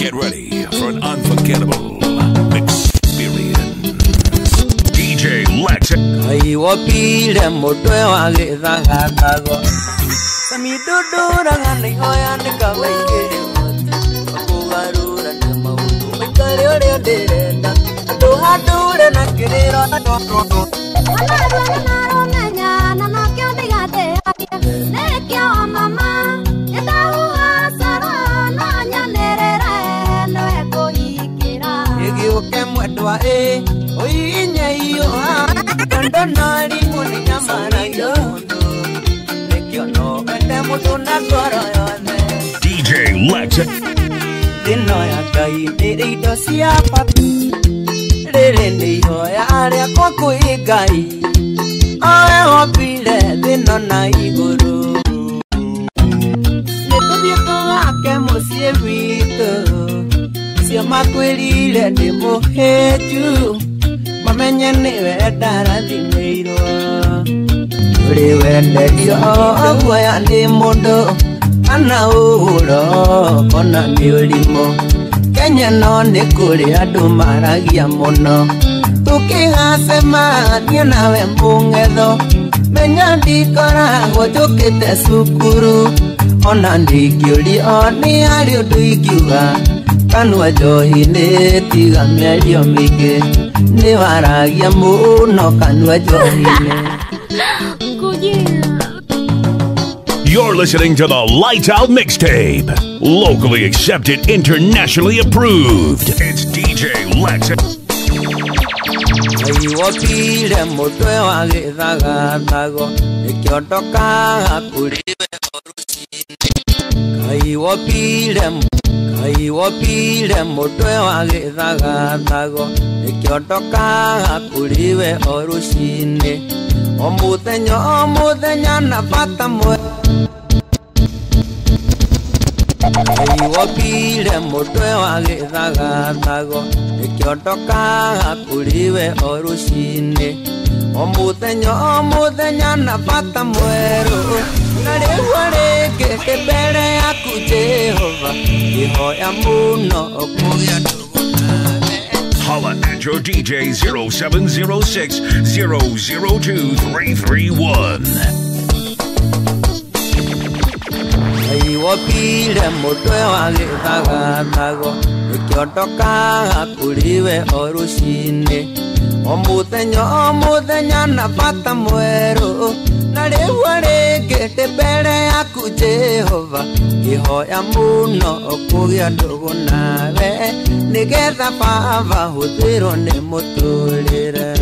Get ready for an unforgettable experience. DJ Lex. Kai wapile motwe wage zagatago. Sami dudura ngani hoya nikawaike. Akugarura na mautu mikare ore derenda. Aduhadure na kiriro na dodo. Wanarwana nganya na makyo digate. Nekyo mama yatawa sara na nyanerere no ekoikira. Yegioke mwedwa oinye iyo kandonari muni nyamara yo nekyo no ende mutu na koro yone. DJ Lex. Dino ya kai dirido siapa rere ni hoya aria kwa kuigai awe hopile dino na iguru netubieto ake musie wito sia makwelile ndi muheju mamenye niwe darathimiro uri wenderio agwaya ni mundu ana uhuro kona ni urimo Kenya no ni kuri andu maragia muno tukihacema nie nawe mbungetho menya ndikoragwo njukite cukuru ona ndingiurio ni hari undu ingiuga kanua njohi ni tiga mĩario mĩingĩ ni waragia muno kanua njohi-inĩ. You're listening to the Lights Out Mixtape. Locally accepted, internationally approved. It's DJ Lex. Kai wapile motwe wage zagatago nikiondoka kuriwe orucini. Kai wapile motwe wage zagatago nikiondoka kuriwe orucini. Omuthenya na bata mwe. Kai wapile motwe wage zagatago nikiondoka kuriwe orucini. Omuthenya na bata mweru na riu rĩngĩ mbere yaku Jehova ihoya muno okugia Holla at your DJ 0706 002 331. Kai wapile motwe wage zagatago nikiondoka kuriwe orucini. Omuthenya na bata mweru na riu rĩngĩ mbere yaku Jehova ihoya muno okugia ndugu nawe nigetha baba huthirwo ni muturire.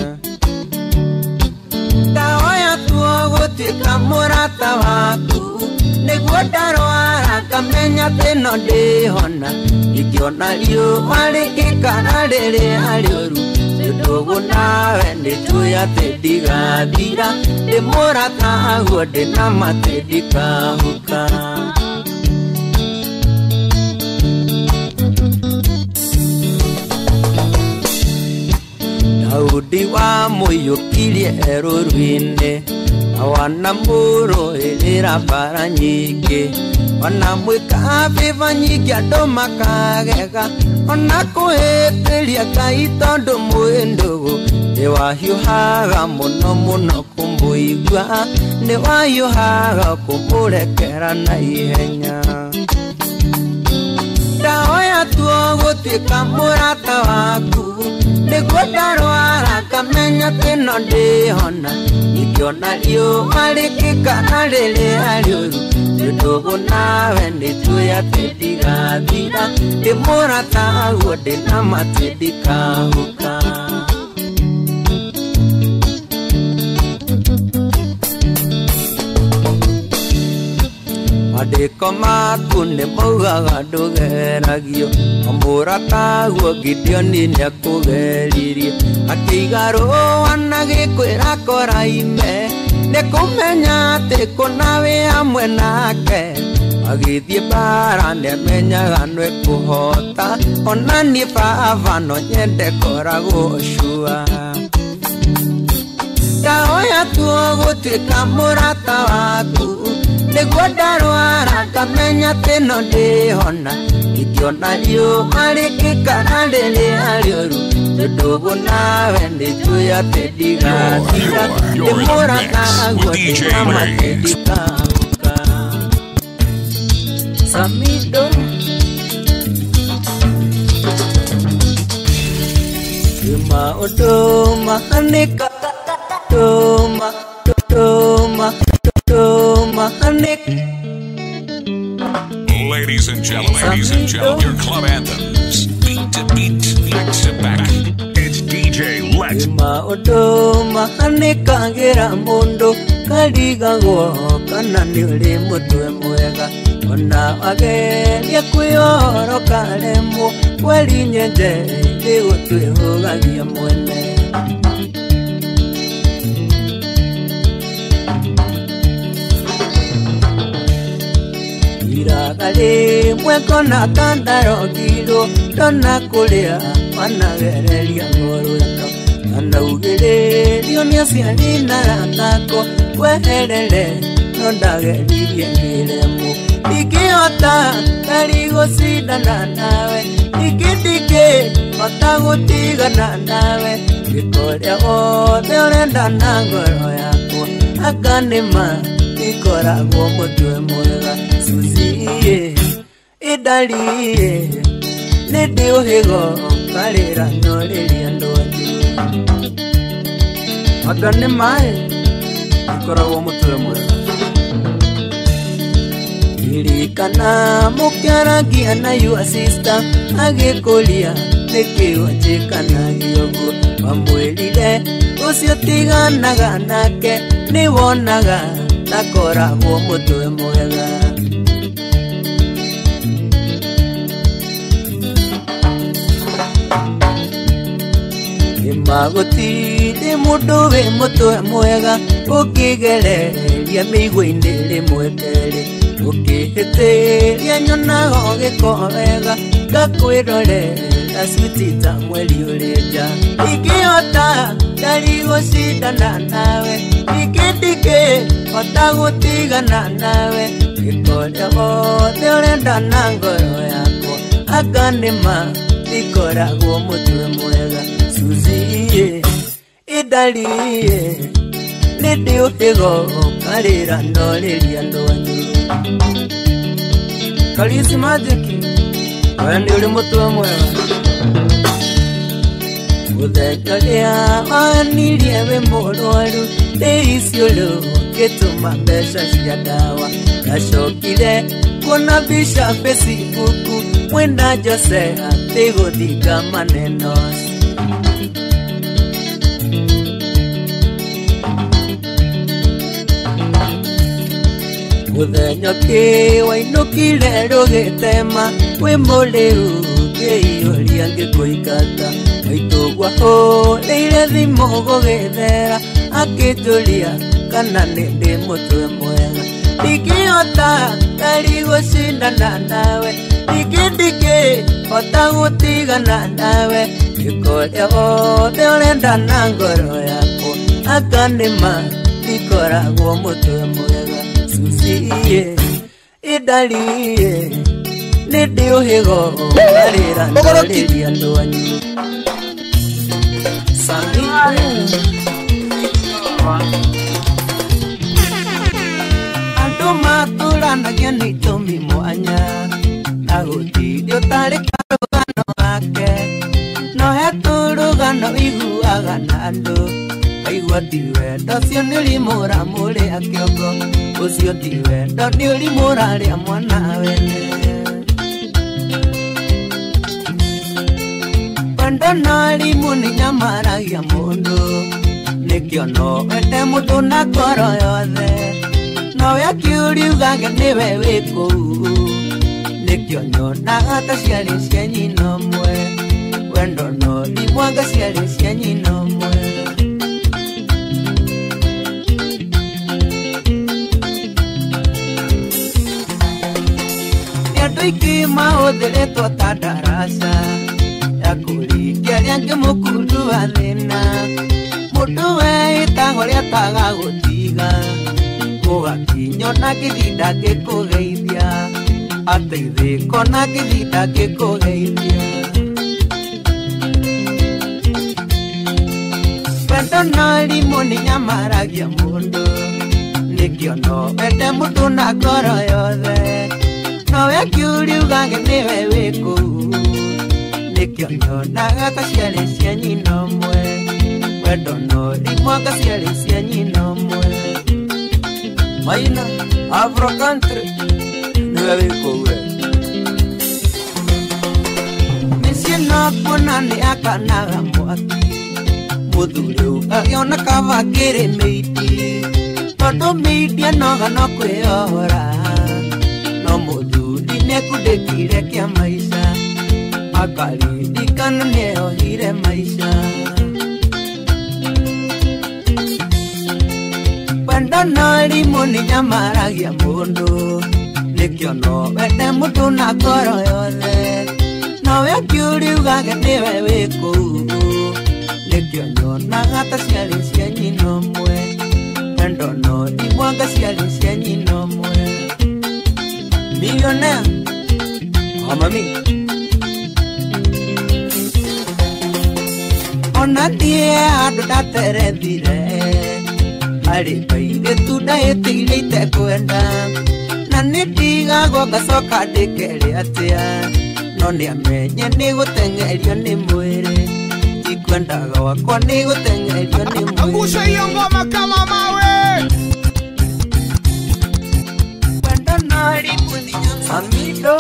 Ndahoya tuo gutuika murata waku niguo ndarwara ngamenya thĩno ndihona ingĩona riũa rĩngĩkana rĩrĩa rĩũru ndugu nawe nĩnjũĩ atĩ ndigathira ndĩ mũrata guo ndĩna matĩ ndikahuka. Daudi wa mũiyũkirie rũũru-inĩ na wanamũrũĩrĩra mbara nyingĩ wanamwĩka vĩva nyingĩ andũ makagega ona kũhĩtĩria Ngai tondũ mwĩndũgũ nĩwahiũhaga mũno mũno kũmũigua nĩwahiũhaga kũmũrekera na ihenya. Ndahoya tuo gũtuĩka mũrata waku nĩguo ndarwara ngamenya thĩno ndĩhona ingĩona riũa rĩngĩkana rĩrĩa rĩũru ndugu nawe nĩnjũĩ atĩ ndigathira ndĩ mũrata guo ndĩna matĩ ndikahuka. Mandĩko maku nĩ maugaga ndũgeragio mũrata guo Gideoni nĩakũgeririe akĩiga rũũa na gĩkwĩra koraime nĩkũmenya atĩ kũna wĩ hamwe nake agĩthiĩ mbara nĩamenyaga nĩekũhota ona niĩ baba no nyende koragwo cua. Ndahoya tuo gũtuĩka mũrata waku nĩguo ndarwara ngamenya thĩno ndĩhona Yona liu mariki kanadele alioru Tudubu na wende tuya tediga Demora kagwa tima tedika Samido Ima odoma aneka Doma aneka Ladies and gentlemen, your club anthems, beat to beat, back to back. It's DJ Let. Ima odoma aneka gira mundo kadiga go kanani uri mutwe mwega ona ageria kuyoro kalemo wali nyenje ligo twehogagia mwene Iragale mweko na kandaro kilo dona kulia managereria ngorweno Anaugelerio ni asialina ranako Kweherele nondageririe ngiremu Ikiota tarigo sidana nawe Ikitike otagutigana nawe Ikoria othe orenda na ngoro yako Akanima ikoragwo mutwe mwega Suzie idalie Nidi uhigo karira noreria ndonju Akanima ikoragwo mutwe mwega Irikana mukiaragia na your sister Agikulia nikiwajikana giogu Wamwelile ucio tiganaga nake Niwonaga takoragwo mutwe mwega Imagutiri mundu wi mutwe mwega Ukigereria migwa-ini rimwe keri Ukihitiria nyonago giko wega Ngakwirorera switi ta mweri urinja Ikiota tarigo sidana nawe Ikindike otagutigana nawe Ikoria othe orenda na ngoro yako Akanima ikoragwo mutwe mwega Suzie idalie Nidi uhigo karira noreria ndonyu Kalisi Magic Wendi uri mutwe mwega Uthekalia anirie we murwaru Deisiolo gituma mbeca cia dawa Gacokire kuona bisha Facebook Mwenda Jose atiguthinga maneno Muthenya wainukire rugitema wi muriu ngiyuria ngikuikata Maitugwa hũrĩire thimũ gũgĩthera Akĩnjũria kana nĩndĩ mũtwe mwega Ndingĩhota tari gũcindana nawe Ndingĩhota gũtigana nawe Gĩkoria othe ũrenda na ngoro yakwa Akanima ikoragwo mũtwe mwega Suzie idalie Nidi uhigo karira noreria ndwanyu Andu maturanagia n'itũmi mwanya Na gũtirĩ ũtarĩ karũgano gake No he tũrũgano iguaga na andũ Aigua ti wendo ũcio nĩ ũrimũramũrĩa kĩongo Ũcio ti wendo nĩ ũrimũrarĩa mwana wene Wendo na rimu nĩ nyamaragia mũndũ Nĩkĩo no wende mũndũ na ngoro yothe Nowe akiuliugage niwe wĩ kũu Nĩkĩo nyonaga ta ciarĩ cia nyina ũmwe Wendo no rimwanga ciarĩ cia nyina ũmwe Andũ aingĩ mahũthĩrĩtwo ta ndaraca Ya kũringia rĩangĩ mũkundu wa thĩna Mũndũ wĩtagwo rĩataga gũtiga Mũgakinywo na gĩthinda ngĩkũgeithia ateithĩko na kĩhinda gĩkũgeithia. Wendo na irimũ nĩnyamaragia mũndũ, nĩkĩo no wende mũndũ na ngoro yothe, nowe akiugange nĩwe wĩ kũu, nĩkĩo nyonaga ta ciarĩ cia nyina ũmwe, wendo no rimwaga ciarĩ cia nyina ũmwe. Maina Afro Country nĩwe wĩ kũu we. Mĩciĩ no kuona nĩ akanaga mwaki, mũthuri ũyũ agĩona kaba kĩrĩ mĩiti, tondũ mĩiti enoga no kwĩyohora, no mũthuri nĩekundĩkire kĩa maica, akaririkana nĩeyohire maica. Wendo na irimũ nĩnyamaragia mũndũ, nĩkĩo no wende mũndũ na ngoro yothe, nowe akiugange nĩwe wĩ kũu, nĩkĩo nyonaga ta ciarĩ cia nyina ũmwe, wendo no rimwaga ciarĩ cia nyina ũmwe. Millionaire Mami ona thiĩ handũ ndaterethire, harĩ bairĩtu ndaĩtigire itekwenda, na nĩndigagwo ngacoka ndĩkere atĩa, no nĩamenye nĩgũteng'erio nĩ mwĩrĩ, tikwendaga wakwa nĩgũteng'erio nĩ mwĩrĩ. Angusha hiyo ngoma kama mawe. Wendo na irimũ Samido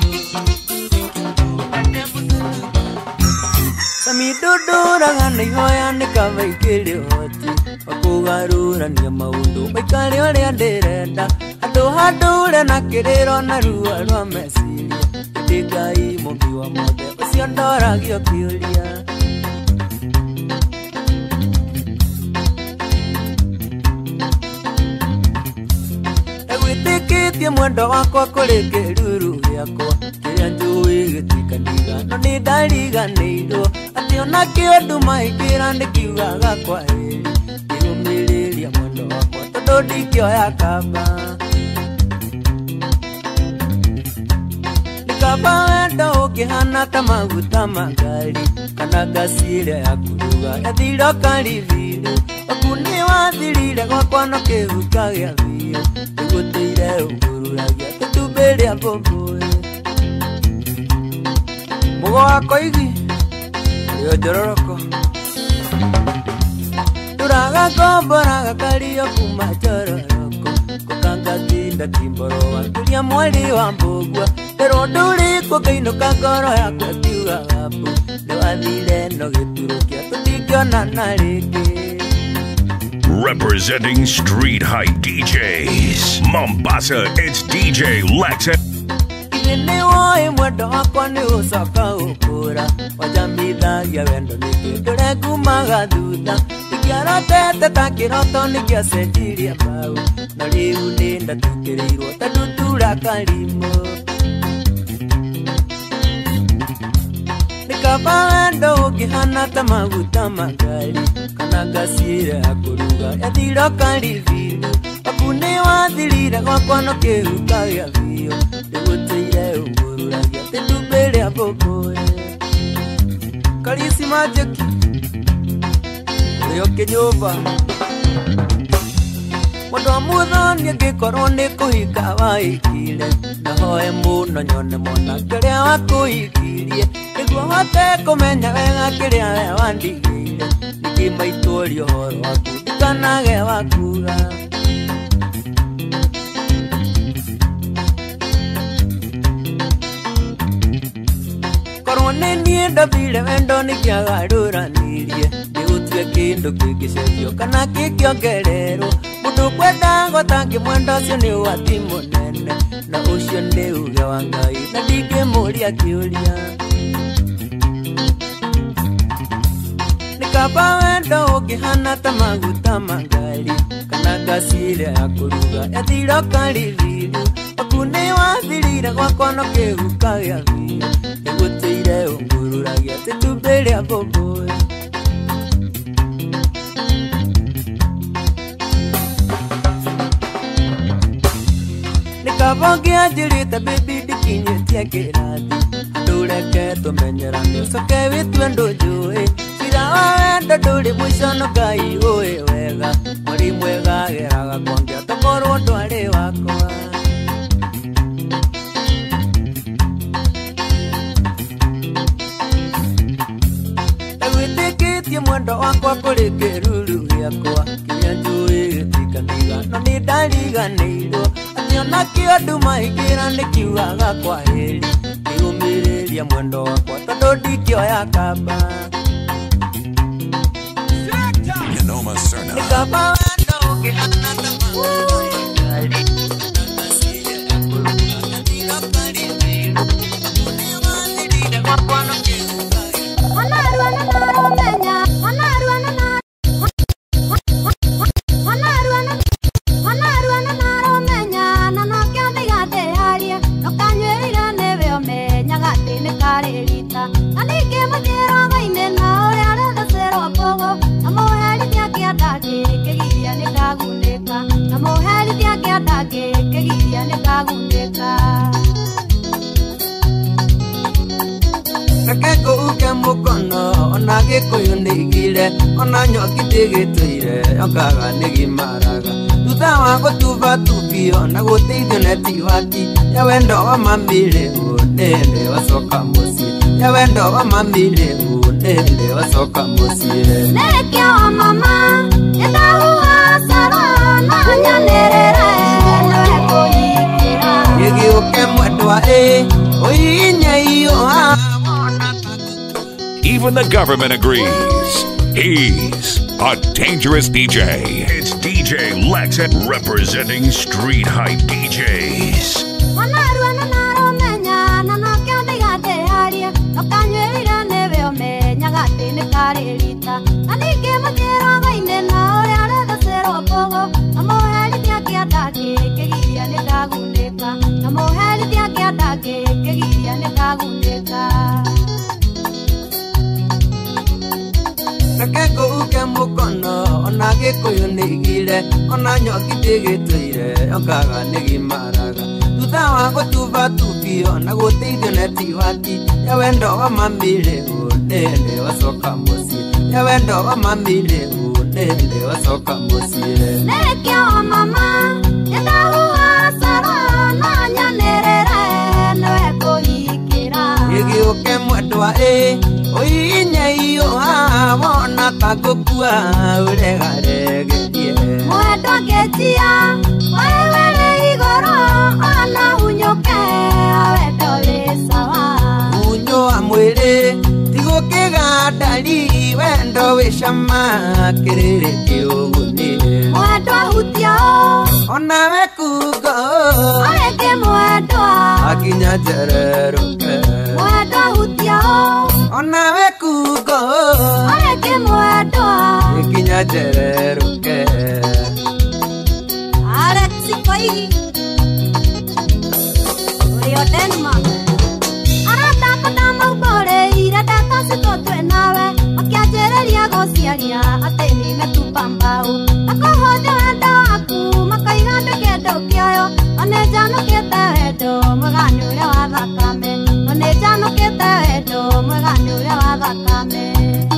Samiduduraga nĩihoya nĩkavaikĩre ũhoti wa kũgarũrania maũndũ maikare ũrĩa ndĩrenda, andũ handũre na kĩrĩro na ruo rwa meciria, hĩndĩ Ngai mũmbi wa mothe ũcio ndoragio kĩũria. Egwĩtĩkĩtie mwendo wakwa kũrĩ kĩruru gĩakwa, kĩrĩa njũĩ gĩtikaniga, no nĩndariganĩirwo, atĩ ona kĩũndũ maingĩra nĩkiugaga kwa heri, ngĩrũmĩrĩria mwendo wakwa tondũ ndingĩoya kamba. Nĩkamba wendo ũngĩhana ta maguta ma ngari, kana ngasi ĩrĩa ya kũruga yathira ũkaribindu, waku nĩwathirire gwakwa no kĩhuka gĩa biũ, nĩgũtĩire ũngũrũragia tũtumbĩ rĩa mbũmbũĩ. Mũgo wakwa igi rĩo njororoko, ndũraga ngomboraga kario kuma njororoko, gũkangatinda timboroa ngũria mweri wa mbũgua, pero ndũrĩkwo ngĩinũka ngoro yakwa ĩkiugaga mbu, nĩwathire no gĩturũkia tũtingĩonana rĩngĩ. Representing Street Hype DJs, Mombasa, it's DJ Lex. Nĩwoĩ mwendo wakwa nĩgũcoka gũkũra, wanjamithagia wendo nĩkĩndũre ngumaga thutha, ingĩarotete ta kĩroto nĩkĩacenjirie mbau, no rĩu nĩndatũkĩrĩirwo ta ndutura karimũ. Nĩkamba wendo ũngĩhana ta maguta ma ngari, kana ngasi ĩrĩa ya kũruga yathira ũkaribindu, waku nĩwathirire gwakwa no kĩhuka gĩa biũ, nĩgũtĩire ũngũrũragia tũtumbĩ rĩa mbũmbũĩ. Karisi Majeki ũrĩo kĩnyũmba, mũndũ wa muthoni angĩkorwo nĩkũhinga waikire, nahoe mũno nyone mwanake ũrĩa wakũhikirie, nĩguo hote kũmenya wega kĩrĩa we wandigĩire, nĩkĩmaitũria ũhoro waku ndikanage wakuga. Korwo nĩ niĩ ndathire wendo nĩkĩagarũranirie, nĩgũtue kĩndũ kĩngĩcenjio kana kĩngĩongererwo, mũndũ kwenda gũtangĩmwenda ũcio nĩ ũgwati mũnene, na ũcio nĩ uge wa Ngai na ndingĩmũria kĩũria. Nĩkamba wendo ũngĩhana ta maguta ma ngari, kana ngasi ĩrĩa ya kũruga yathira ũkaribindu, waku nĩwathirire gwakwa no kĩhuka gĩa biũ, nĩgũtĩire ũngũrũragia tũtumbĩ rĩa mbũmbũĩ. Nĩkaba ngĩanjĩrĩte baby kinyĩtie kĩrathi andũ reke tũmenyerane ũcoke wĩtue ndũnjũĩ cira wa wendo ndũrĩ mũico no Ngai ũĩ wega mweri mwega geraga kwangĩa tokorwo ndwarĩ wakwa wĩtĩkĩtie mwendo wakwa kũrĩ kĩruru gĩakwa kĩrĩa njũĩ gĩtikaniga no nĩ ndariganĩirwo atĩ ona kĩondu mahingĩra nĩkiugaga kwaheri nĩumĩrĩria mwendo wakwa tondũ ndingĩoya kamba nĩkamba wendo ũngĩhana ta Gĩkũyũ nĩigire ona nyoki ndĩgĩtũire yokaga nĩgimaraga thutha wa gũtuba tubio na gũteithio neti waki ya wendo wa mamĩrĩgu nĩndĩ wacoka mũciĩ ya wendo wa mamĩrĩgu nĩndĩ wacoka mũciĩ nĩkĩo wa mama ĩndahua caro na nyanĩrĩre nĩwe kũnyitĩra gĩgĩũke mwendwa ũinye iyo Even the government agrees. He's a dangerous DJ. It's DJ Lex representing Street Hype DJs. Gĩkũyũ mũkono ona Gĩkũyũ nĩigire ona nyoki ndĩgĩtũire yokaga nĩgimaraga thutha wa gũtuba tubio na gũteithio neti waki ya wendo wa mamĩrĩgu nĩndĩ wacoka mũciĩ ya wendo wa mamĩrĩgu nĩndĩ wacoka mũciĩ nĩkĩo wa mama ĩndahua caro na nyanĩrĩre nĩwe kũhingĩra gĩgĩũke mwendwa ũinye iyo wona takũkua ũregaregerie mwendwa ngĩtia wewere igũrũ ona hunyũke wendo wĩ sawa hunyo wa mwĩrĩ tigũkĩgandari wendo wĩ cama kĩrĩrĩ kĩũguni mwendwa hutio onawe kungo arĩngĩ mwendwa akinya njererũke mwendwa hutio onawe kungo arĩngĩ mwendwa ikinya njererũke Alexi Koigi ũrĩo Denmark aratambata maumborĩire ndata citũtwe nawe makĩanjĩrĩria gũciaria atĩ nĩmetupa mbao makũhũthia wendo waku makaiga ndũkĩndũ kĩoyo ona njanũkĩte wendo mwega nĩ ũrĩa wa thakame ona njanũkĩte wendo mwega nĩ ũrĩa wa thakame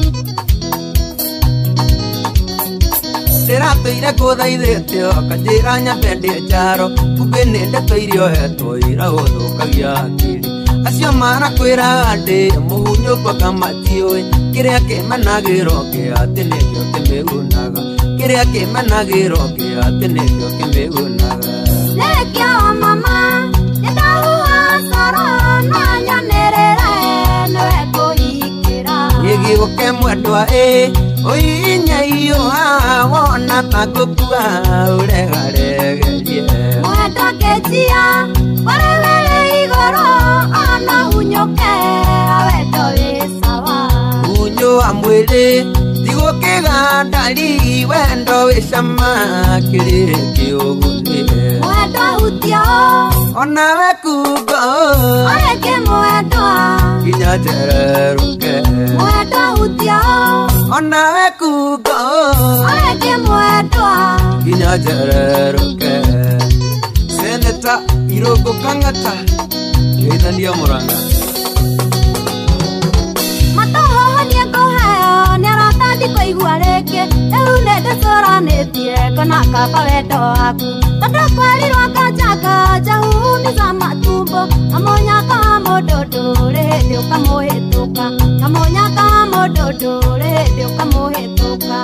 ndĩratũire ngũthaithĩtio kanjĩra nyambe ndĩ njaro kumbe nĩ ndeto iria ohetwo ira gũthũkagia hakiri acio marakwĩra ndĩ mũhunyũko kamatiũĩ kĩrĩa kĩmenagĩro kĩa atĩ nĩkĩo kĩmĩgunaga kĩrĩa kĩmenagĩro kĩa atĩ nĩkĩo kĩmĩgunaga nĩkĩo wa mama ĩndahua caro na nyanĩrĩre nĩwe kũhingĩra gĩgĩũke mwendwa ũinye iyo wona takũkua ũregaregerie mwendwa ngĩtia wewere igũrũ ona hunyũke wendo wĩ sawa hunyo wa mwĩrĩ tigũkĩgandari wendo wĩ cama kĩrĩrĩ kĩũguni mwendwa hutio onawe kungo arĩngĩ mwendwa kinya njererũke mwendwa hutio onawe kungo arĩngĩ mwendwa kinya njererũke Seneta Irũngũ Kang'ata Kita dia Muranga. Matoho ni koha ni rata di koi guareke eune de sorane tie kona kapa wedo aku pada kwali roka jaga jauh ni sama tumbo amonya kamo dodore dio kamo hetuka amonya kamo dodore dio kamo hetuka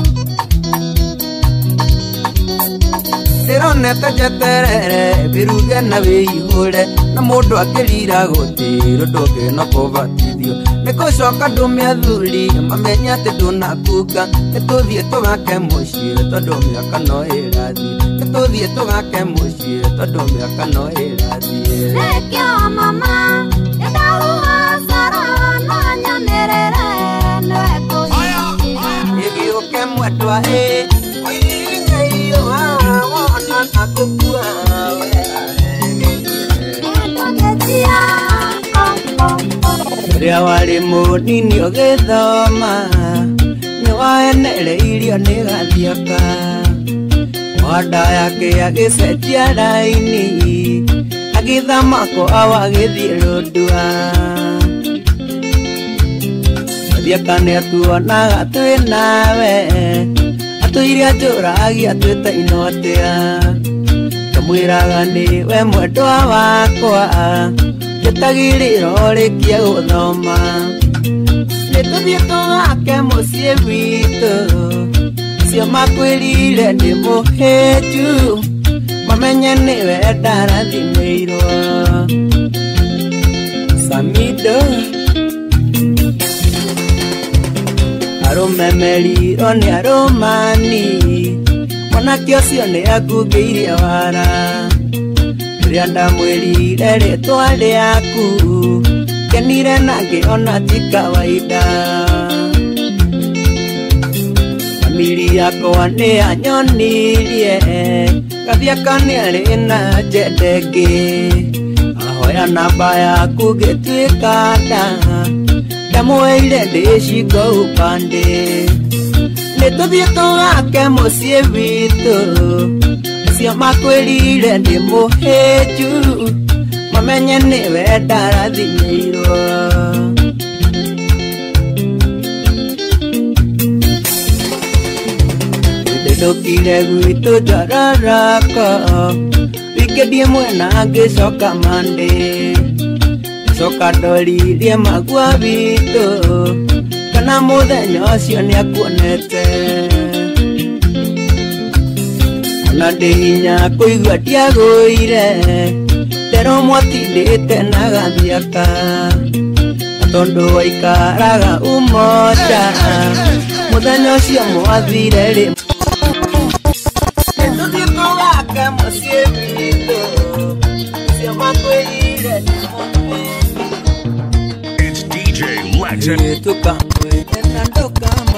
Neta jaterere biruga na wihore na mundu akirira gutiro ndoge no kubatithio nikucoka ndumia thuri mamenya ati ndunakuga nituthie tugake mucii tondu miaka no irathi nituthie tugake mucii tondu miaka no irathi rekio mama edahuha sara no nyanerere nweko igiuke mwendwa Ria wari munini ugithoma ni waenereirio ni gathiaka wanda yake agicenjia raini agithama ko awagithie rundua gathiaka ni atuonaga twi nawe atuire njuragia twita inotia kamwiraga ni we mwendwa wakwa Gitagiriro rikia guthoma nituthie tugake mucii witu cio makwirire ndi muhiju mamenye niwe ndarathimirwo Samido arumemerirwo ni arumani mwanake ucio ni akungĩirie wara Ria ndamwĩrire rĩtwa rĩaku kenire na ngĩona ti kawaida famili yakwa nĩ anyonirie gathiaka nĩ arĩ na njende ĩngĩ ahoya namba yaku ngĩtuĩka nda ndamwĩire ndĩcingo upande nĩtũthiĩ tũgake mũciĩ witũ cio makwĩrire ndi muhiju mamenye niwe ndarathimirwo ndĩndũkire gwitũ Njararako wikendie mwena ngĩcoka Mande coka ndoririe magua witũ kana mũthenya ũcio nĩakuonete na ndihinya kuigua ndiagũire ndero mwatindĩte na gathiaka tondu waikaraga umoja mũthenya ũcio mwathire rĩ nĩtũthiĩ tũgake mũciĩ witũ cio makwĩrire It's DJ Lex tukamwĩte na ndũkama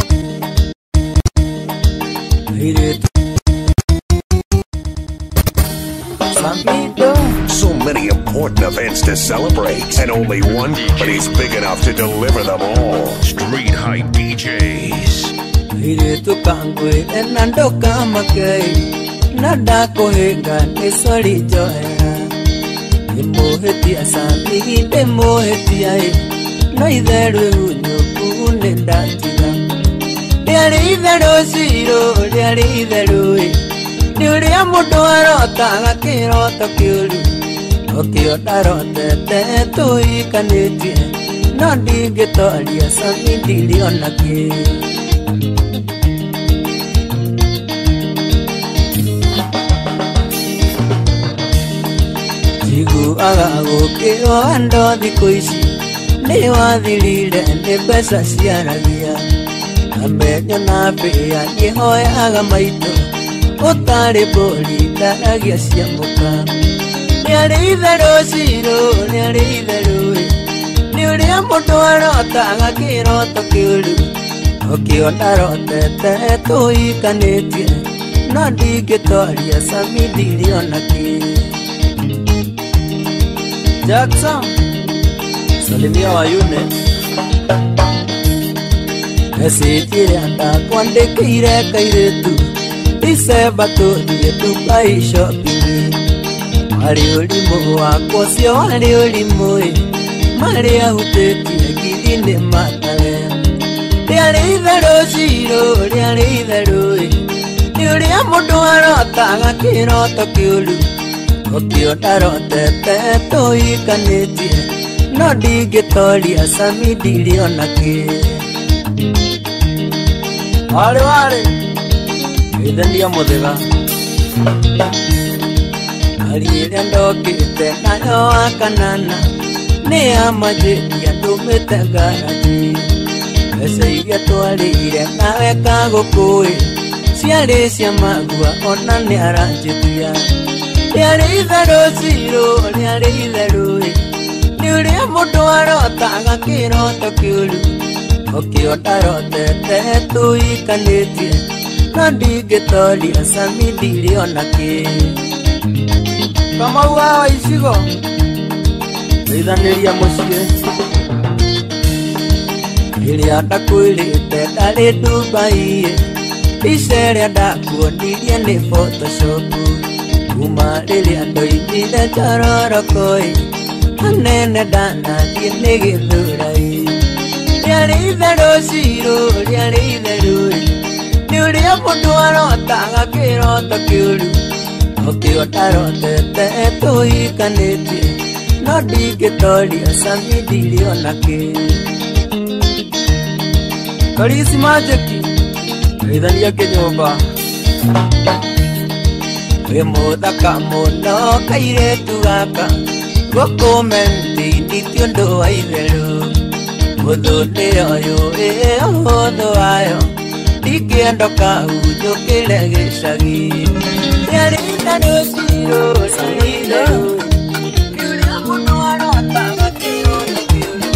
So many important events to celebrate, and only one, but he's big enough to deliver them all. Street Hype DJs. Hiretu kangwe enando kama kei nada kohenga nesori joya Emohetia sami emohetia no itheru unyoku nendatiga Diari itheru zero diari itheru Diuria mundu arotaga kiroto kiuru Okioda rotete tuikanitie no ndingĩtoria sami ndiriona kĩ agagũkĩrwo ando thikũ ici nĩ wathirire nĩ mbeca ciaragia amenyo na mbĩa ngĩhoyaga maitũ ũtarĩ mbũri ndaragia cia mũka nĩarĩ itherũ cirũ nĩarĩ itherũ nĩ ũrĩa mũndũ arotaga kĩroto kĩũru ũkĩona rotete tũikanĩtie no ndingĩtoria sami ndiriona kĩ Jackson salimia wayune esitire anda kwandĩkĩire kairĩtu December tũthiĩ Dubai shopping Mariolimu wako sio mariolimu Maria hutetia githinde matale Riari itharu ciro, riari itharu Ni uria mundu arotaga kiroto kiuru Ukiona rotete tuikanitie No ndingitoria Sami ndiriona ki Wale Ithendia muthega Ariria ndokite nayo akanana Ni amajiria ndumite garaji Mbeca iria twarĩire nawe kagũkũĩ Ciarĩ cia magua ona nĩ aranjĩtia Rĩarĩ itherũ cirũ, rĩarĩ itherũ Nĩ ũrĩa mũndũ arotaga kĩroto kĩũru Ũkĩona rotete tũikanĩtie No ndingĩtoria Sami ndiriona kĩ Kamau wa icigo Ndeithanĩria mũciĩ Iria ndakwĩrĩte ndarĩ Dubai Iceria ndakuonirie nĩ Photoshop Kuma rĩrĩa ndoimire Njororoko Hanene ndanathiĩ nĩ Gĩthũrai Rĩarĩ itherũ cirũ, rĩarĩ itherũ Nĩ ũrĩa mũndũ arotaga kĩroto kĩũru Ũkĩona rotete tũikanĩtie No ndingĩtoria Sami ndiriona kĩ Karisi Majeki Ndeithania kĩnyũmba Wĩ mũthaka mũno kairĩtu gaka Gũkũmenti ti ũndũ wa itherũ Mũthũnĩ ũyũ ũhũthũ wayo Ndingĩenda kahunjũkĩre gĩcagi Rĩarĩ itherũ cirũ, rĩarĩ itherũ Nĩ ũrĩa mũndũ arotaga kĩroto kĩũru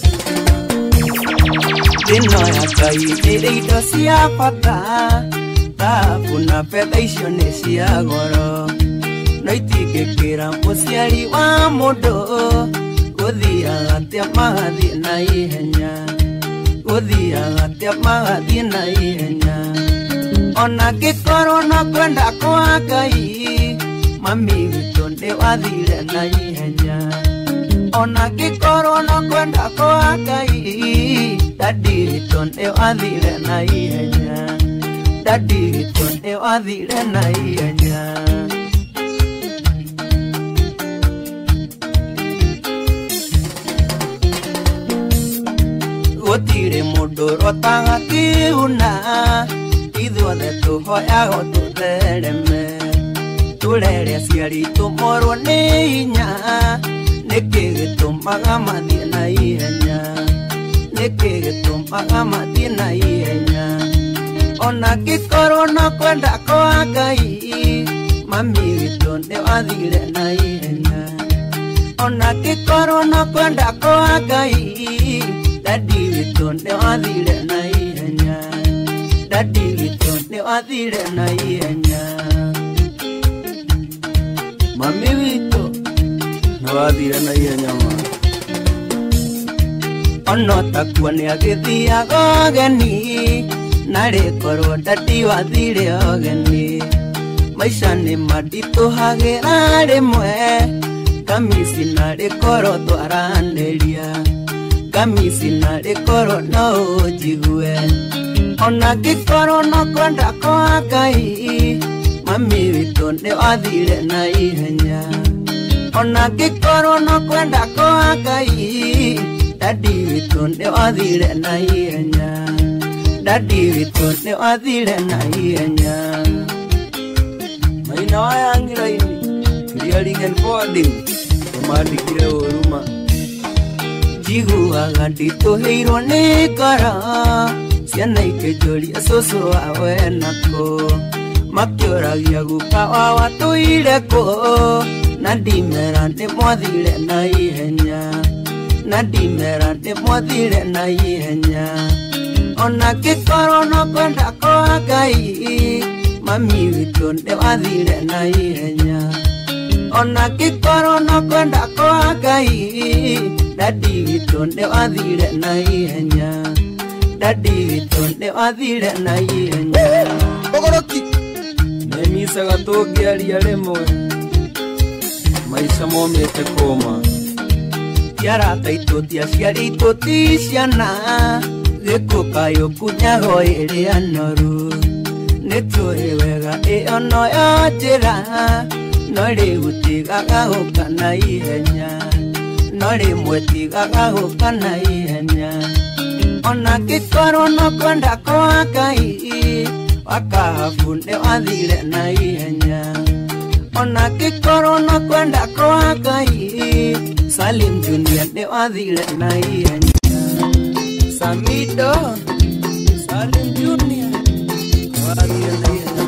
Ĩno ya Ngai ĩrĩ indo cia bata Thahabu na betha icio nĩ cia goro No itingĩkĩra mũciari wa mũndũ Gũthiaga atĩa magathiĩ na ihenya Gũthiaga atĩa magathiĩ na ihenya Ona ngĩkorwo no kwenda kwa Ngai Mami witũ nĩwathire na ihenya Ona ngĩkorwo no kwenda kwa Ngai Daddy witũ nĩwathire na ihenya Daddy witũ nĩwathire na ihenya Gũtirĩ mũndũ rotaga kĩuna Ithuothe tũhoyaga tũthereme Tũrere aciari tũmorwo nĩ hinya Nĩkĩ gĩtũmaga mathiĩ na ihenya Nĩkĩ gĩtũmaga mathiĩ na ihenya Ona ngĩkorwo no kwenda kwa Ngai Mami witũ nĩwathire na ihenya Ona ngĩkorwo no kwenda kwa Ngai Daddy witũ nĩwathire na ihenya Daddy witũ nĩwathire na ihenya Mami witũ nĩwathire na ihenya ma Ona takuo nĩagĩthiaga ũgeni Na rĩkorwo Daddy wathire ũgeni Maica nĩ manditũhagĩra rĩmwe Kamisi na rĩkorwo twaranĩria Kamisi na rĩkorwo no ũnjigue Ona ngĩkorwo no kwenda kwa Ngai Mami witũ nĩwathire na ihenya Ona ngĩkorwo no kwenda kwa Ngai Daddy witũ nĩwathire na ihenya Daddy witũ nĩwathire na ihenya Maina waya ngiraini Clearing and forwarding Tũmandĩkire ũruma Njiguaga nditũhĩirwo nĩ ngoro Ciana ikĩnjũria cũcũ wawe nako Makĩũragia guka wawa tũire kũ Na ndimera nĩmwathire na ihenya Na ndimera nĩmwathire na ihenya Ona ngĩkorwo no kwenda kwa Ngai Mami witũ nĩwathire na ihenya Ona ngĩkorwo no kwenda kwa Ngai Daddy witũ nĩwathire na ihenya Daddy witũ nĩwathire na ihenya Bogoroki Nĩmicaga tũngĩaria rĩmwe maisha momete koma Tiara taitutia siarituti siana Geko kayo kunya hoere anoru Netue wega ono ya jira Nori utiga gahoka na ihenya Nori mwetiga gahoka na ihenya Ona kikoro no kwenda kwa Ngai Wakahafune wathire na ihenya Ona kikoro no kwenda kwa Ngai Salim Junior ne wathire na ihenya Samido Salim Junior wathire na ihenya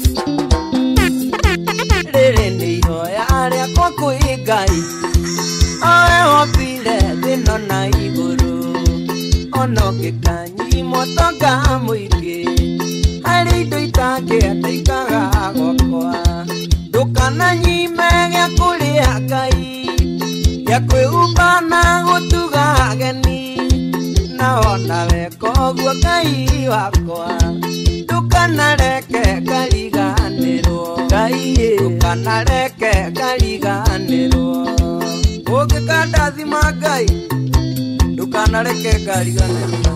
Rere ni hoya aria kwa kui Ngai Oe hopire thino na iguru Ono kikanyi motoka muingi Hari indo itangiataikaga gwakwa Ndukana nyime gĩa kũrĩa Ngai Gĩa kwĩhumba na gũtuga ageni Na ona weka ũguo Ngai wakwa Ndukanareke ngariganĩrwo Ngai ndukanareke ngariganĩrwo Ũngĩkandathima Ngai Ndukanareke ngariganĩrwo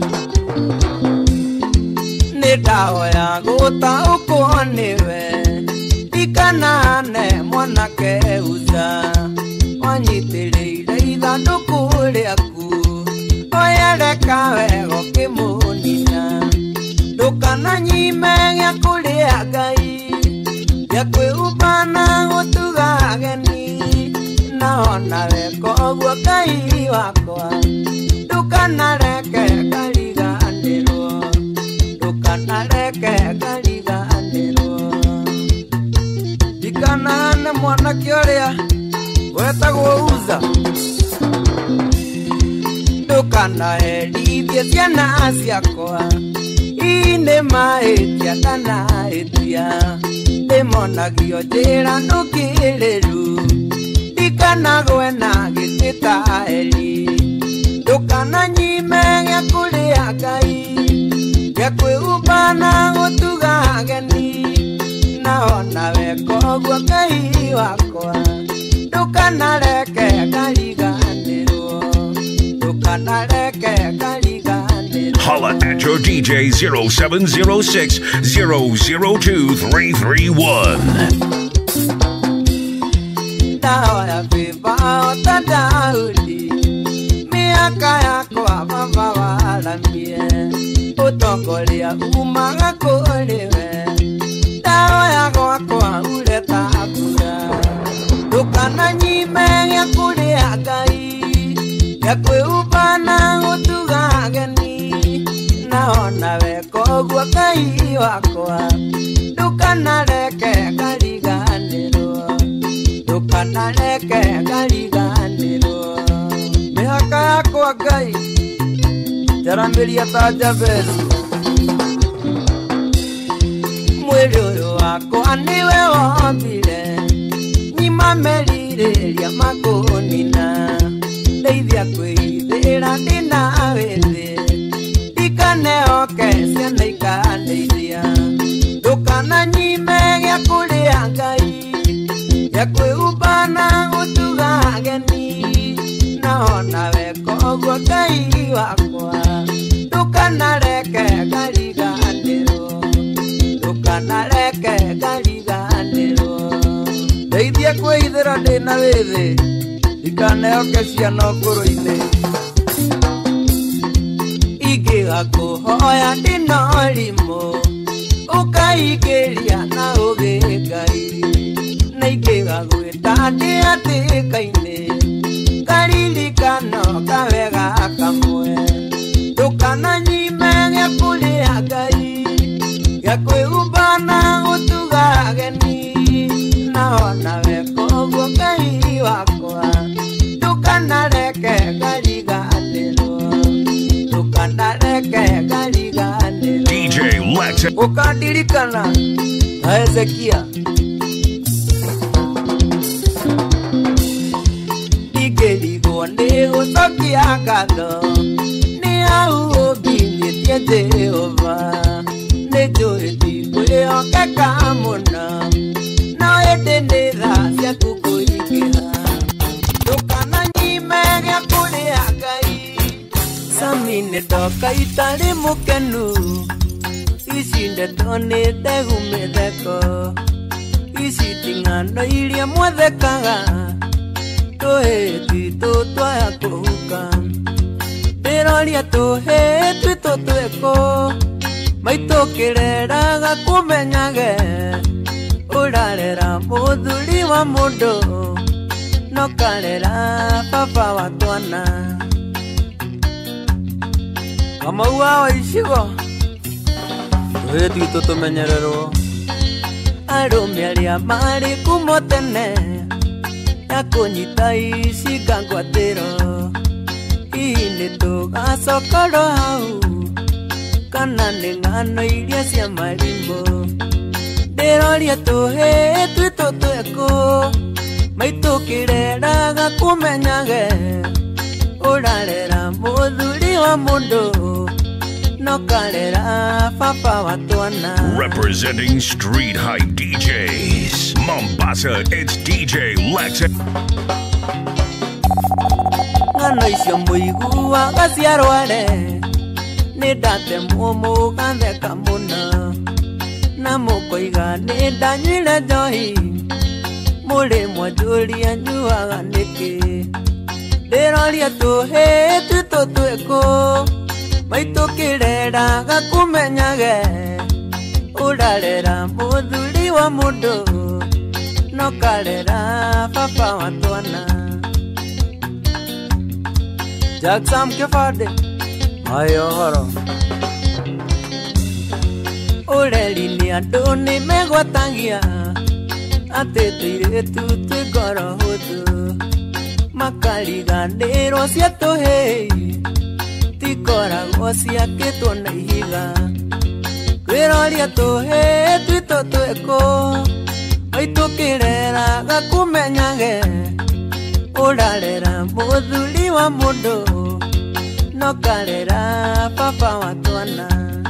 Nidahoya gũtaũkwo nĩwe Ndikanane mwanake uza Wanyitĩrĩire ithandũkũ rĩaku Oya reka wega ũkĩmũnina Ndũkananyime gĩa kũrĩa Ngai Gĩa kwĩhumba na gũtuga ageni Na ona weka ũguo Ngai wakwa Ndukanareke ngariganĩrwo Ndukanareke ngariganĩrwo Ndikanane mwanake ũrĩa wetagwo Uza Ndukanaherithie ciana ciakwa Ine mahĩtia ndanahĩtia Ndĩmonagio njĩra ndũkĩrĩru Ndikanagwe na gĩtĩ ta Eli Ndukananyime gĩa kũrĩa Ngai Gĩa kwĩhumba na gũtuga ageni Na ona weka ũguo Ngai wakwa Ndukanareke ngariganĩrwo Ndukanareke ngariganĩrwo Holla at your DJ 0706 002 331. Ndahoya vĩva ota Daudi Mĩaka yakwa baba waramie Ũtongoria umaga kũrĩ we Ndahoya gwakwa ureta mbura Ndukananyime gĩa kũrĩa Ngai Gĩa kwĩhumba na gũtuga ageni Na ona weka ũguo Ngai wakwa Ndukanareke ngariganĩrwo Ndukanareke ngariganĩrwo Mĩhaka yakwa Ngai Njaramĩria ta Jabezu Mwĩrĩ ũyũ wakwa nĩwe wombire Nyima merirĩria makũnina Ndeithia kwĩithĩra ndĩna wĩthĩ Ndikanehoke ciana ikandeithia Ndũkananyime gĩa kũrĩa Ngai Gĩa kwĩhumba na gũtuga ageni Na ona weka ũguo Ngai wakwa Ndukanareke ngariganĩrwo Ndukanareke ngariganĩrwo Ndeithia kwĩithĩra ndĩna wĩthĩ Ndikanehoke ciana ũkũrũ-inĩ Ingĩgakũhoya ndĩna ũrimũ Ũkaingĩria na ũgĩ Ngai Na ingĩgagwĩta ndĩ hatĩka-inĩ Karirikano kawega kamwe Ndũkananyime gĩa kũrĩa Ngai Gĩa kwĩhumba na gũtuga ageni Na ona weka ũguo Ngai wakwa Ndukanareke ngariganĩrwo Ndukanareke ngariganĩrwo DJ Lex. Ũkandirikana na Hezekia Ingĩrigwo nĩ gũcokia ngatho Nĩ hau ũnginyĩtie Jehova Nĩ njũĩ ndigwĩhokeka mũno No ndendera cia kukuingiha tukana nyimege kuria Ngai samine ndoka itari mukenu icinde tonete gumitheko ici ting'ano iria mwathekaga tuhĩti tũtwaya kũhuka ndĩroria tuhĩti tũtwĩkũ maitũ kĩreraga kũmenyage ũrarera mũthuri wa mũndũ no karera baba wa twana Kamau wa icigo tuhĩti tũtũmenyererwo arũme arĩa marĩ kumo tene ya kũnyita ici ngangwatĩro hihi nĩtũgacokoro hau kana nĩ ng'ano iria cia marimũ ndĩroria tũhĩtwi tũtwĩkũ maitũ kĩreraga kũmenyage ũrarera mũthuri wa mũndũ no karera papa wa twana Representing Street Hype DJs Mombasa, it's DJ Lex. Ng'ano icio mũiguaga ciarware nĩ ndatemwo mũgatheka mũno na mũkoiga nĩ ndanyuire njohi mũrĩ mwanjũria nyuaga nĩkĩ ndĩroria tũhĩtwi tũtwĩkũ maitũ kĩreraga kũmenyage ũrarera mũthuri wa mũndũ no karera papa wa twana Jackson Kefade Mayohoro Ureli ni andũ nĩmegwatagia atĩ tũirĩtu twĩ ngoro hũthũ makariganĩrwo cia tũhĩi tikoragwo ciakĩtwo na ihiga kwĩroria tũhĩtwi tũtwĩkũ maitũ kĩreraga kũmenyage ũrarera mũthuri wa mũndũ no karera papa wa twana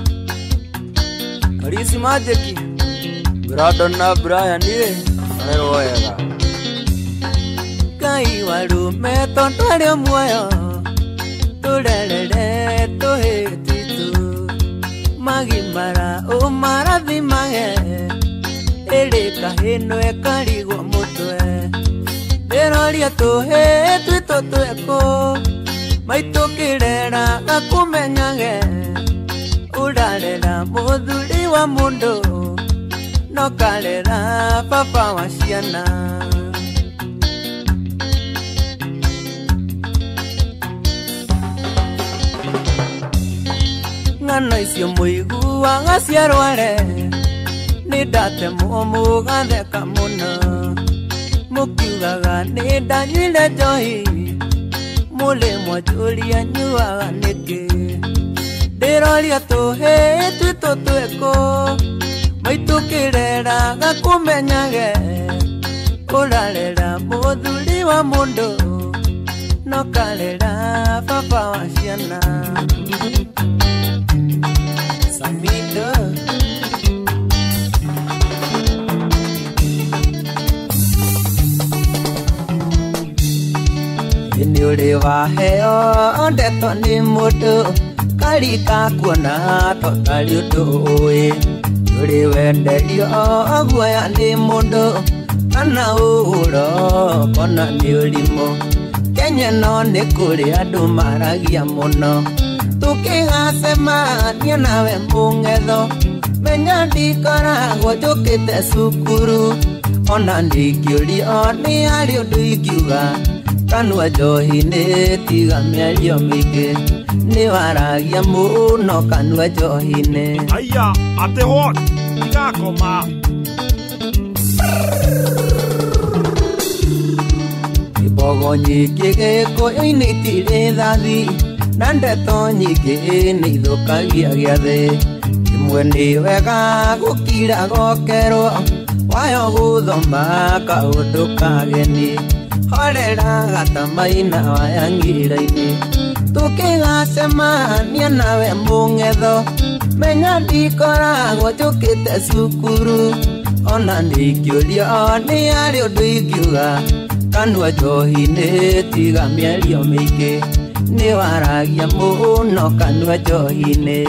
Karisi Majeki Brandon na Brian arerwo wega Ngai warume tondũ arĩ muoyo turerere tuhĩti tu magimara ũmarathimage ĩrĩ kahĩno ĩkarigwo mũtwe ndĩroria tũhĩtwi tũtwĩkũ maitũ kĩreraga kũmenyage ũrarera mũthuri wa mũndũ no karera papa wa ciana ng'ano icio mũiguaga ciarware nĩ ndatemwo mũgatheka mũno mũkiugaga nĩ ndanyuire njohi mũrĩ mwanjũria nyuaga nĩkĩ ndĩroria tũhĩtwi tũtwĩkũ maitũ kĩreraga kũmenyage ũrarera mũthuri wa mũndũ no karera papa wa ciana Samido Ini uri waheo ndeto nĩ mũndũ karika kuona totari ũndũ ũĩ uri wenderio guoya nĩ mũndũ kana ũhũro kona nĩ ũrimũ Kenya no nĩ kũrĩ andũ maragia mũno tukĩgacemania nawe mũng'etho menya ndikoragwo njũkĩte cukuru ona ndingĩũrio nĩ harĩ ũndũ ingiuga kanua njohi-inĩ tiga mĩario mĩingĩ nĩ waragia mũno kanua njohi-inĩ Aya, ate hot, igakoma Ibogo nyingĩ gĩkũyũ-inĩ itirĩ thathi na ndeto nyingĩ nĩ ithũkagia gĩathĩ imwe nĩ wega gũkira gokerwo wayo gũthoma kaũndũ kageni horera gatamaina wayang'ira-inĩ tukĩgacemania nawe mũng'etho menya ndikoragwo njũkĩte cukuru ona ndikĩũria nĩ arĩ ũndũ ingiuga kanua njohi-inĩ tiga mĩario mĩingĩ nĩ waragia mũno kanua njohi-inĩ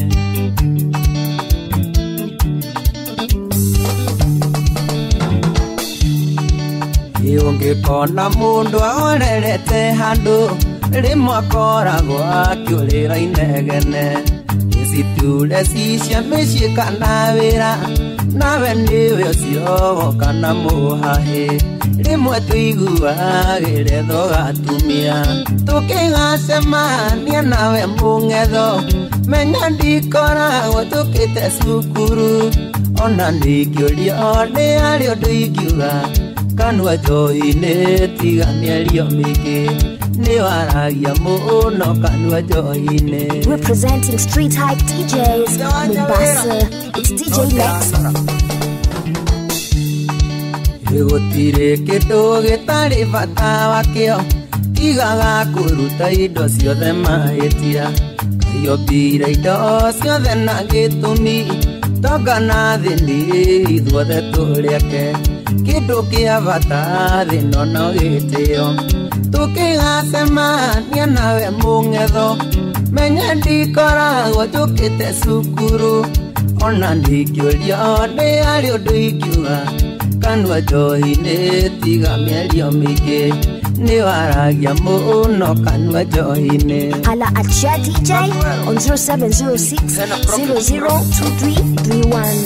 ũngĩkona mũndũ orerete handũ rĩmwe akoragwo akĩũrĩra inegene iciture cicia mĩciĩ kana wĩra nawe nĩwe ũcio kana mũhahĩ rĩmwe tũiguagĩre gatumia tũkĩgacemania nawe mũng'etho menya ndikoragwo tũkĩte cukuru ona ndingĩũria nĩ arĩ ũndũ ingiuga kanua njohi-inĩ tiga mĩario mĩingĩ nĩ waragia mũno kanua njohi-inĩ. Representing Street Hype DJs, Mombasa, it's DJ Lex. Gũtirĩ kĩndũ gĩtarĩ bata wakĩo tigaga kũruta indo ciothe mahĩtia kaiyũmbire indo ciothe na gĩtũmi tonga na thĩni ithuothe tũrĩake kĩndũ kĩa bata thĩ no gĩtĩo tũkĩgacemania nawe mũng'etho menya ndikoragwo njũkĩte cukuru ona ndingĩũria nĩ arĩ ũndũ ingiuga kanua njohi-inĩ tiga mĩario mĩingĩ nĩ waragia mũno kanua njohi-inĩ. Hala at Share DJ on 0706 002331.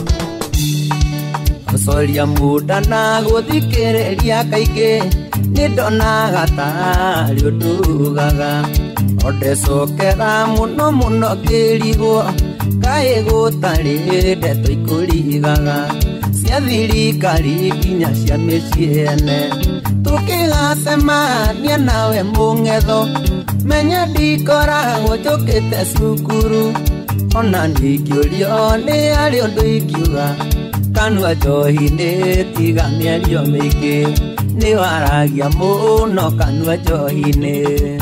Gũcoria muda na gũthikĩrĩria kaingĩ nĩ ndonaga tarĩ ũndũ ugaga ondecokera mũno mũno ngĩrigwo kaĩ gũtarĩ ndeto ikũrigaga cia thirikari nginya cia mĩciĩ ene tũkĩgacemania nawe mũng'etho menya ndikoragwo njũkĩte cukuru ona ndingĩũrio nĩ arĩ ũndũ ingiuga kanua njohi-inĩ tiga mĩario mĩingĩ nĩ waragia mũno kanua njohi-inĩ.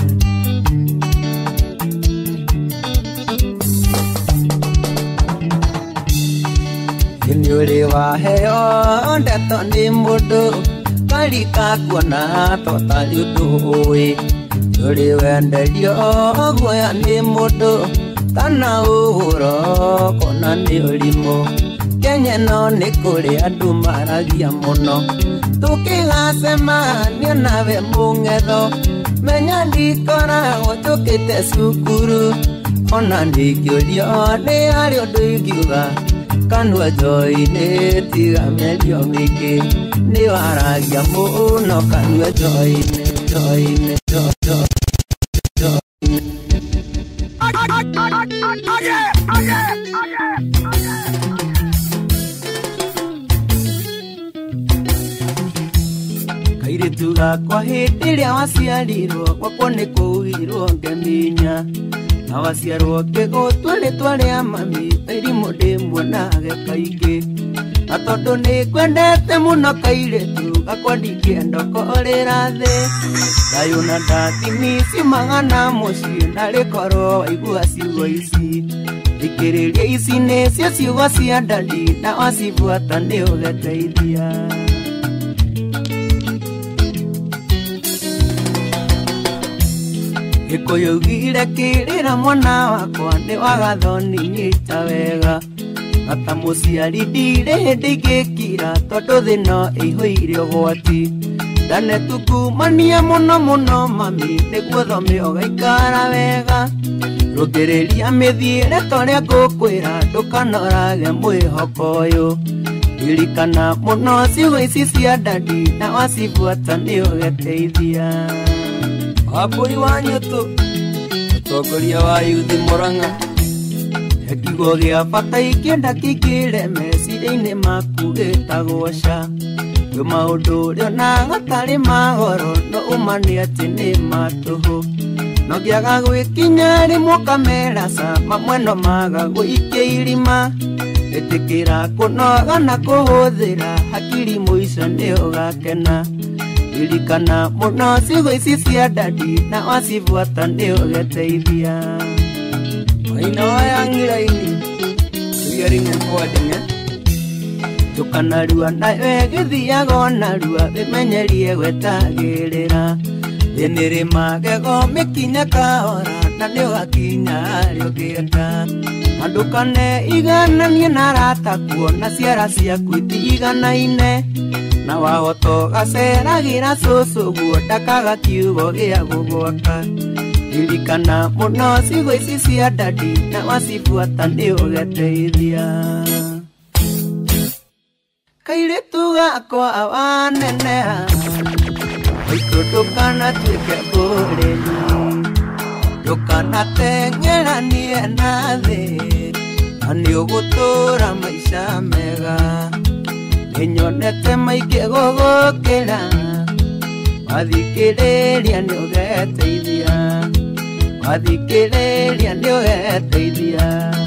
Nĩ ũrĩ waheo ndeto nĩ mũndũ karika kuona totarĩ ũndũ ũĩ ũrĩ wenderio guoya nĩ mũndũ kana ũhũro kona nĩ ũrimũ Kenya no nĩ kũrĩ andũ maragia mũno tũkĩgacemania nawe mũng'etho menya ndikoragwo njũkĩte cukuru ona ndingĩũrio nĩ arĩ ũndũ ingiuga kanua njohi-inĩ tiga mĩario mĩingĩ nĩ waragia mũno kanua njohi-inĩ njohi-inĩ njohi-inĩ. Kairĩtu gakwa hĩndĩ ĩrĩa waciarirwo gwakwa nĩ kũugirwo ngĩminya na waciarwo ngĩgũtua rĩtwa rĩa mami irimũ ndĩmuonage kaingĩ na tondũ nĩ kwendete mũno kairĩtu gakwa ndingĩenda ũkorĩra thĩ thayũ na ndathini ciumaga na mũciĩ na rĩkorwo waigua ciugo ici thikĩrĩria ici nĩcio ciugo cia ndandi na wacibuata nĩ ũgeteithia. Gĩkũyũ kĩrĩra mwana wakwa nĩ wagathoni nyita wega na ta mũciari ndirĩ hĩndĩ ingĩkira tondũ thĩ no ĩihũire ũgwati ndanetukumania mũno mũno mami nĩguo thome ũgaikara wega rũngĩrĩria mĩthiĩre torĩa ngũkwĩra ndũkanorage mwĩhoko ũyũ ririkana mũno ciugo ici cia ndandi na wacibuata nĩ ũgeteithia. Wambũi wa Nyũtũ mũtongoria wa yuthi Mũrang'a kiugo gĩa bata ingĩenda kĩingĩre meciria-inĩ maku gĩtagwo SHA kwĩ maũndũ ũrĩa onaga tarĩ magoro no ũma nĩ atĩ nĩ matũhũ no ngĩaga gwĩkinya rĩmwe ũkamera SHA mamwe no maga gũikia irima ĩtĩkĩra kũnoga na kũhũthĩra hakiri mũico nĩ ũgakena ririkana mũno ciugo ici cia ndandi na wacibuata nĩ ũgeteithia. Maina waya ng'iraini getting and forwarding tukanarua nawe githiaga narua bimenyerie gwetagirira thiniri magego mikinya kahora na niwakinya riogeta andukane igananie na rata kuona ciara ciaku itiganaine na wahoto gaceragira cucu guo ndakaga kiugo gia gugwaka ririkana muno cigo ici cia ndandi na wacibuata niugeteithia kairitu gakwa waneneha ndukana tuike bureri ndukana tengeranie na thi ani ugutura maisha mega ninyonete maingĩ gũgũkĩra wathikĩrĩria nĩũgeteithia wathikĩrĩria nĩũgeteithia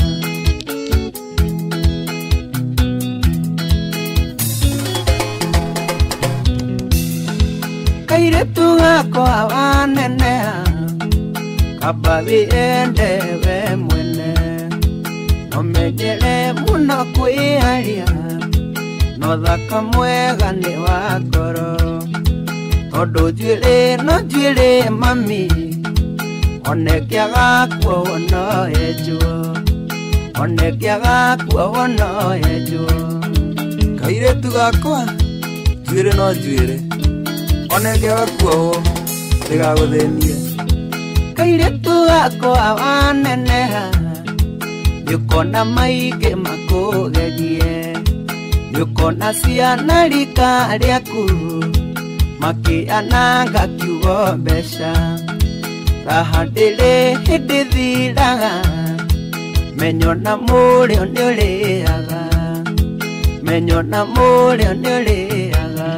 kairĩtu gakwa waneneha kamba wĩende we mwene nomenyere mũno kwĩaria nothaka mwega nĩ wa ngoro tondũ njuĩrĩ no njuĩrĩ mami onekĩaga kuo no enjwo onekĩaga kuo no enjwo kairĩtu gakwa njuĩrĩ no njuĩrĩ onekĩaga kuo ndĩgagũthĩnie kairĩtu gakwa waneneha nĩũkona maingĩ makũgegie nĩũkona ciana rika rĩaku makĩananga kiugo mbeca raha ndĩrĩ hĩndĩ thiraga menyo na mũrĩo nĩũrĩaga menyo na mũrĩo nĩũrĩaga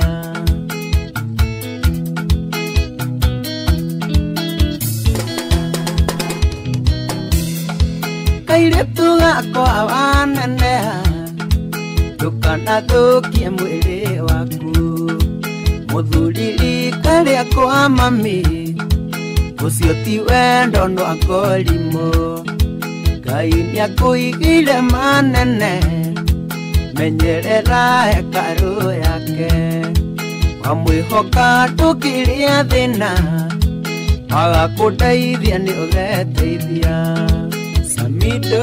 kairĩtu gakwa waneneha ndũkanathukie mwĩrĩ waku mũthuri karĩa kwa mami ũcio ti wendo no akorimũ Ngai nĩakũigĩire manene menyerera hekarũ yake wamwĩhoka ndũkĩrĩa thĩna agakũndeithia nĩũgeteithia Samido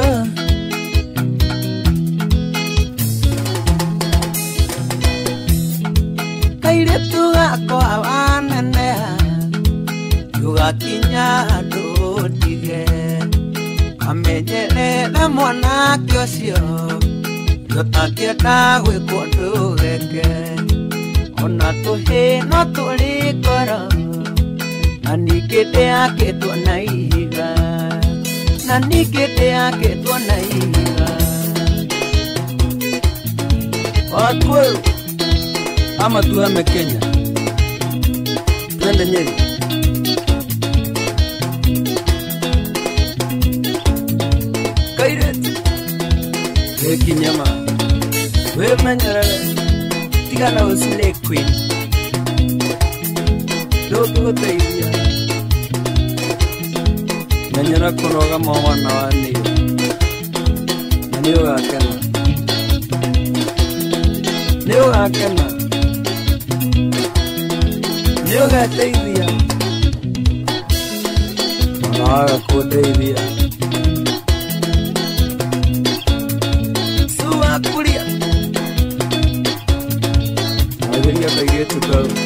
kairĩtu gakwa waneneha ndũgakinya ndũndige amenyerera mwanake ũcio ndũtangĩenda gwĩkwo ndũgeke ona tũhĩ no tũrĩ ngoro na ningĩ ndĩakĩtwo na ihiga na ningĩ ndĩakĩtwo na ihiga Wakũyũ ama tuhame Kenya twende Nyeri kairĩtu kinyama wemenyerere tigana ũcine queen ndũngĩgũteithia menyera kũroga mwana wa nĩyo na nĩũgakena nĩũgakena nĩũgeteithia ona waga kũndeithia suwakuria agĩria kairĩtu kau